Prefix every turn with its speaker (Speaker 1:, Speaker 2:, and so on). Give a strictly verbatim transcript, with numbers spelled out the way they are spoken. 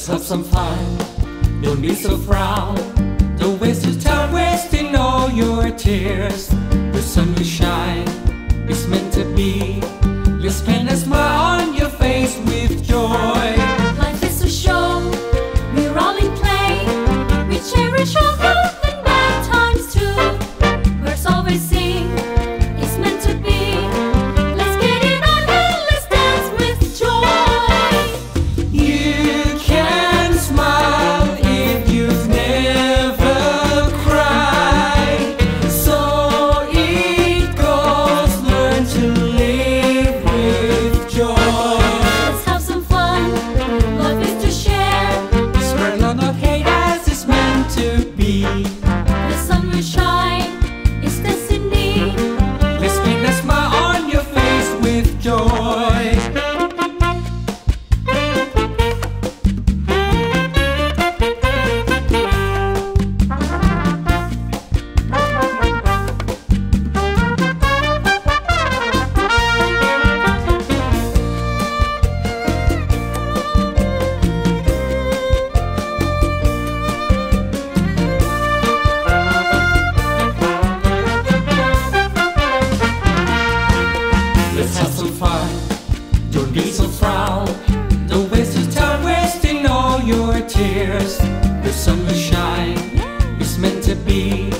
Speaker 1: Let's have some fun, don't be so proud. Don't waste your time wasting all your tears. The sun will shine, it's meant to be. Let's paint a smile on your face with joy.
Speaker 2: Life is a show, we're all in play. We cherish all good and bad times too. Birds always sing, it's meant to be. Let's get it on and let's dance with joy.
Speaker 1: You can smile if you've never cried. So it goes, learn to live with joy.
Speaker 2: Let's have some fun, love is to share.
Speaker 1: Spread love, not hate, as it's meant to be.
Speaker 2: The sun will shine, it's destiny.
Speaker 1: Let's paint a smile on your face with joy. Let's have some fun, don't be so proud. Don't waste your time wasting all your tears. The sun will shine, it's meant to be.